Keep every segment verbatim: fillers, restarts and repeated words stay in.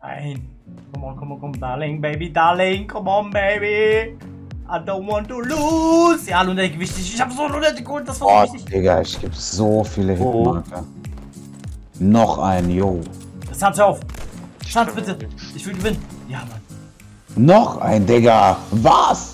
Nein. Come on, come on, come on, darling, baby, darling, come on, baby. I don't want to lose. Ja, Lunetti, wichtig. Ich hab so Lunetti geholt, das war Oh, so wichtig. Digga, es gibt so viele Hitmarker. Noch ein, yo. Sanz, hör auf. Sanz, bitte. Ich will gewinnen. Ja, Mann. Noch ein, Digga. Was?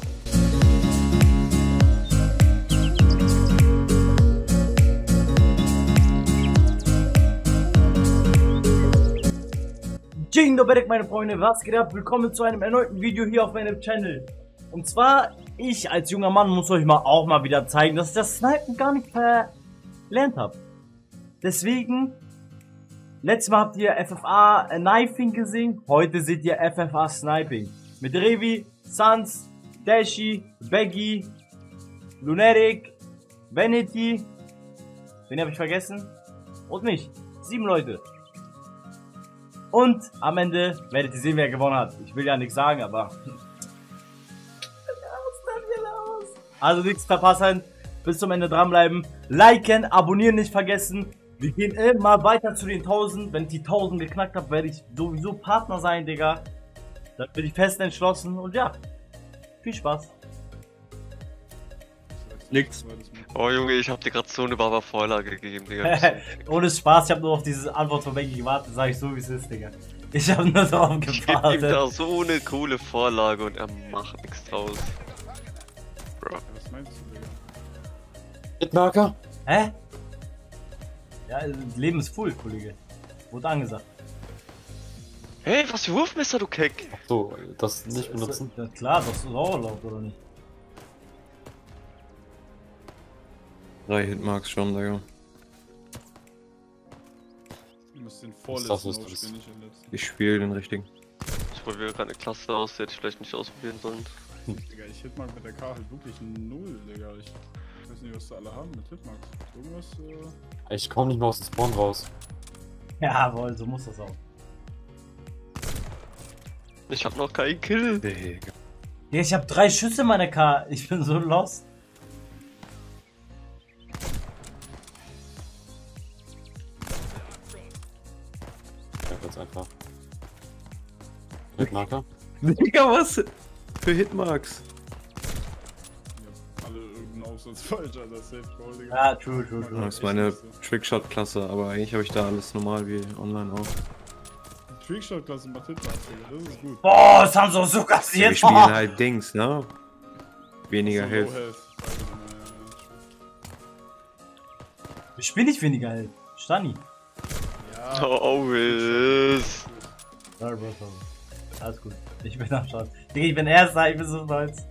Dzień dobry, meine Freunde, was geht ab? Willkommen zu einem erneuten Video hier auf meinem Channel. Und zwar, ich als junger Mann muss euch mal auch mal wieder zeigen, dass ich das Snipen gar nicht verlernt habe. Deswegen, letztes Mal habt ihr F F A Knifing gesehen, heute seht ihr F F A Sniping. Mit Revi, Sanz, Dashi, Baggy, Lunetic, Vanity, wen habe ich vergessen? Und mich. Sieben Leute. Und am Ende werdet ihr sehen, wer gewonnen hat. Ich will ja nichts sagen, aber... Also nichts verpassen. Bis zum Ende dranbleiben. Liken, abonnieren nicht vergessen. Wir gehen immer weiter zu den tausend. Wenn ich die tausend geknackt habe, werde ich sowieso Partner sein, Digga. Da bin ich fest entschlossen. Und ja, viel Spaß. Nix. Oh Junge, ich hab dir gerade so eine Baba Vorlage gegeben, Digga. Ohne Spaß, ich habe nur auf diese Antwort von Becky gewartet, sage ich so wie es ist, Digga. Ich habe nur darauf Ich geb ihm gewartet. da so eine coole Vorlage und er macht nichts draus. Bro. Was meinst du, Digga? Hitmarker? Hä? Ja, das Leben ist full, Kollege. Wurde angesagt. Hey, was für Wurfmesser, du Keck! Ach so, das nicht benutzen. Ja, klar, das ist auch erlaubt, oder nicht? Drei Hitmarks schon, Digga. Du musst den vorletzten Das ist das. ausspielen, nicht den letzten. Ich spiele den richtigen. Ich probiere gerade eine Klasse aus, die hätte ich vielleicht nicht ausprobieren sollen. Digga, ich Hitmark mit der K halt wirklich null, Digga. Ich weiß nicht, was da alle haben mit Hitmarks. Irgendwas, äh... Ich komm nicht mehr aus dem Spawn raus. Jawohl, so muss das auch. Ich hab noch keinen Kill. Digga. Ja, ich habe drei Schüsse in meiner K. Ich bin so lost. Ja, ganz einfach. Hitmarker? Digga, was? Für Hitmarks. Ja, alle irgendeinen Aufsatz falsch, Alter. Safe Call, Digga. Ja, true, true, true. Das ist meine Trickshot-Klasse, aber eigentlich habe ich da alles normal wie online auch. Trickshot-Klasse macht Hitmarks, Digga. Das ist gut. Boah, das haben sie so kassiert. Wir spielen halt Dings, ne? Weniger So Health. low health. Ich spiele nicht weniger Held. Stani. Ja, Oh, Wiss. Sorry, Bro, sorry. Alles gut. Ich bin am Start. Digga, ich bin Erster, ich bin so stolz.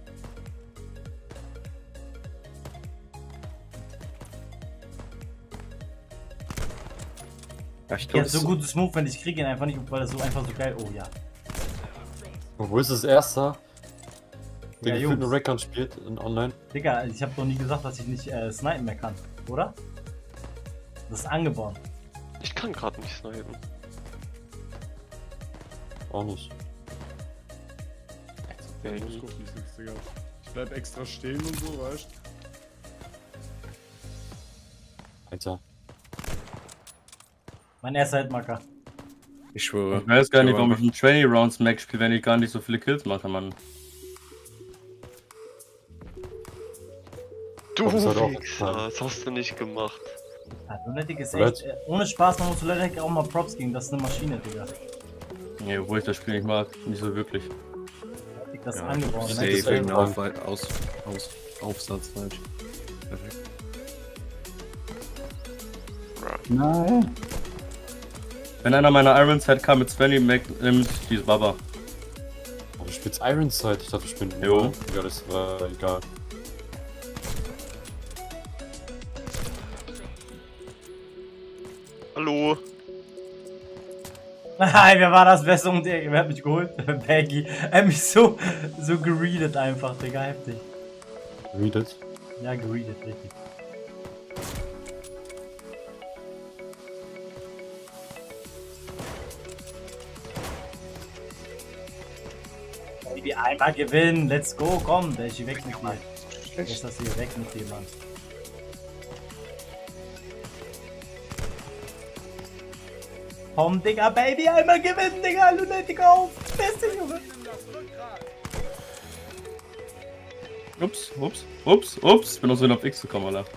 Ja, ich Ich glaube, hab so gutes Move, wenn ich kriege ihn einfach nicht, weil das so einfach so geil. Oh ja. wo ist das Erster? Der Ja, gefühlt Jungs. nur Recon spielt in online. Digga, ich habe doch nie gesagt, dass ich nicht äh, snipen mehr kann, oder? Das ist angeboren. Ich kann gerade nicht snipen. Auch nicht. ja, ich muss gucken, wie es ist, Digga. Ich bleib extra stehen und so, weißt du? Alter. Mein erster Hitmarker. Ich schwöre. Ich weiß gar nicht, warum ich schwöre. einen zwanzig Rounds Max spiele, wenn ich gar nicht so viele Kills mache, Mann. Du Das hat auch Wichser, gefallen. das hast du nicht gemacht. Ja, Lunetic ist Right. echt, äh, ohne Spaß, man muss Lunetic auch mal Props geben, das ist eine Maschine, Digga. Nee, obwohl ich das Spiel nicht mag, nicht so wirklich. Lunetic, das ist Ja, angeboren. ich Ne? seh- Safe irgendein Auf, Auf- aus, aus, Aufsatz falsch. Perfekt. Nein. Wenn einer meiner Irons hat, kam mit Svenny Mac, nimmt die Baba. Oh, du spielst Ironside, ich dachte, wir spielen Jo. nur. Ja, das war egal. Hallo. Nein, wer war das Beste und der, wer hat mich geholt? Baggy. Er hat mich so, so gereadet einfach, Digga, heftig. Read it. Ja, gereadet, richtig. Baby, einmal gewinnen, let's go, komm, der ist hier weg mit dir. Ist das hier weg mit dir, Mann. Komm, Digga, Baby, einmal gewinnen, Digga, Lunatic auf. Beste Junge. Ups, ups, ups, ups. Bin aus Versehen auf X gekommen, Alter.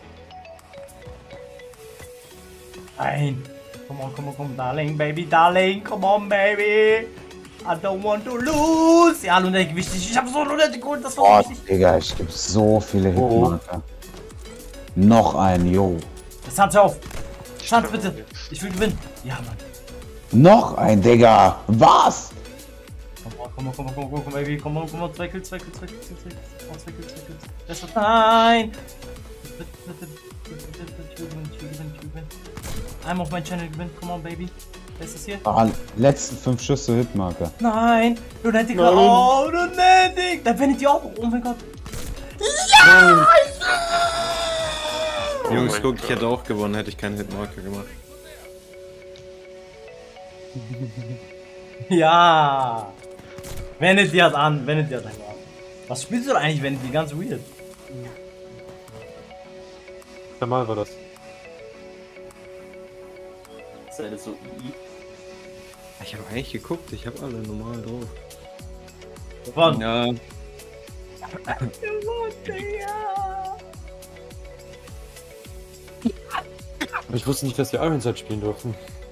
Nein. Come on, come on, come on, darling, baby, darling. Come on, baby. I don't want to lose. Ja, Lunatic, wichtig. Ich hab so Lunatic geholt, das war Oh, so wichtig. Digga, ich geb so viele Hitmarker. Noch ein, yo. Sanz, hör auf. Sanz, bitte. Ich will gewinnen. Ja, Mann. Noch ein, Digga. Was? Komm on, komm on, komm on, komm on, komm on, baby. Komm on, komm on. Zwei Kills, zwei Kills, zwei Kills, zwei Kills. Zwei Kills, zwei Kills. Das ist nein. Bitte, bitte, bitte, bitte, bitte. Ich will gewinnen, ich will gewinnen, ich will gewinnen. Einmal auf meinen Channel gewinnen. Come on, baby. Wer ist das hier? Ah, letzten fünf Schüsse Hitmarker. Nein. Lunatic. Oh, Lunatic. Da wendet ihr auch. Oh mein Gott. Ja! Jungs, guck, ich hätte auch gewonnen, hätte ich keinen Hitmarker gemacht. Ja. Wendet ihr das an. Wendet ihr das einfach an. Was spielst du denn eigentlich, Wendet ihr? Ganz weird. Normal war das. Das ist alles so. Ich habe eigentlich geguckt, ich habe alle normal drauf. Wann? Ja. Aber ich wusste nicht, dass wir Ironside spielen durften.